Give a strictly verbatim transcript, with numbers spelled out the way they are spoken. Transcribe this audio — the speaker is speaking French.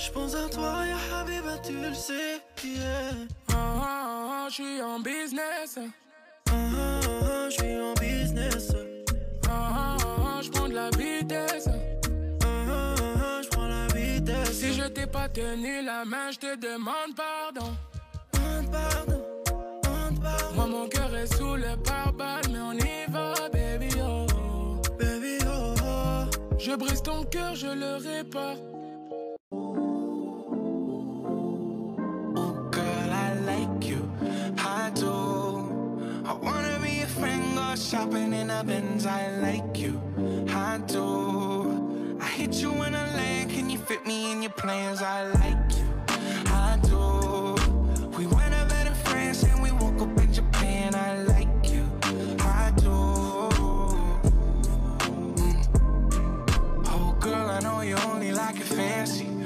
J'pense à toi, ya Habiba, tu le sais, yeah. Ah, ah, ah, j'suis en business. Ah, ah, ah, j'suis en business. Ah, ah, ah, j'prends de la vitesse. Ah, ah, ah, j'prends la vitesse. Si je t'ai pas tenu la main, j'te demande pardon. Demande pardon, demande pardon. Moi mon cœur est sous le pare-balles, mais on y va, baby oh. Baby oh, oh. Je brise ton cœur, je le répare. I wanna be a friend, go shopping in a Benz, I like you, I do. I hit you in a land, can you fit me in your plans, I like you, I do. We went up at France and we woke up in Japan, I like you, I do. mm. Oh girl, I know you only like it fancy,